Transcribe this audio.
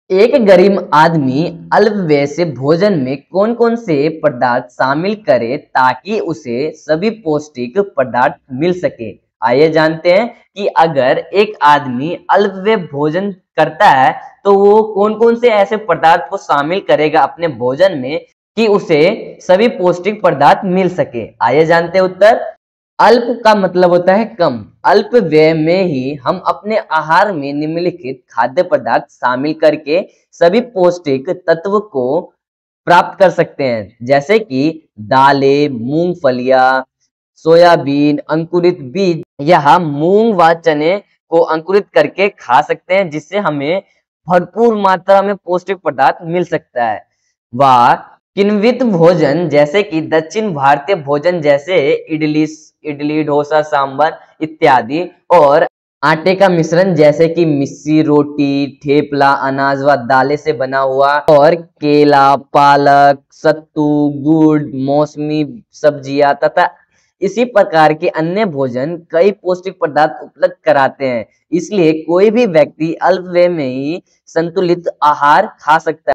एक गरीब आदमी अल्प व्यय से भोजन में कौन कौन से पदार्थ शामिल करे ताकि उसे सभी पौष्टिक पदार्थ मिल सके। आइए जानते हैं कि अगर एक आदमी अल्प व्यय भोजन करता है तो वो कौन कौन से ऐसे पदार्थ को शामिल करेगा अपने भोजन में कि उसे सभी पौष्टिक पदार्थ मिल सके। आइए जानते हैं उत्तर। अल्प का मतलब होता है कम। अल्प व्यय में ही हम अपने आहार में निम्नलिखित खाद्य पदार्थ शामिल करके सभी पौष्टिक तत्व को प्राप्त कर सकते हैं, जैसे कि दालें, मूंगफलियां, सोयाबीन, अंकुरित बीज या मूंग व चने को अंकुरित करके खा सकते हैं, जिससे हमें भरपूर मात्रा में पौष्टिक पदार्थ मिल सकता है। व किण्वित भोजन जैसे कि दक्षिण भारतीय भोजन जैसे इडली इडली, डोसा, सांभर इत्यादि, और आटे का मिश्रण जैसे कि मिस्सी रोटी, ठेपला, अनाज व दालें से बना हुआ, और केला, पालक, सत्तू, गुड़, मौसमी सब्जियां तथा इसी प्रकार के अन्य भोजन कई पौष्टिक पदार्थ उपलब्ध कराते हैं। इसलिए कोई भी व्यक्ति अल्प व्यय में ही संतुलित आहार खा सकता है।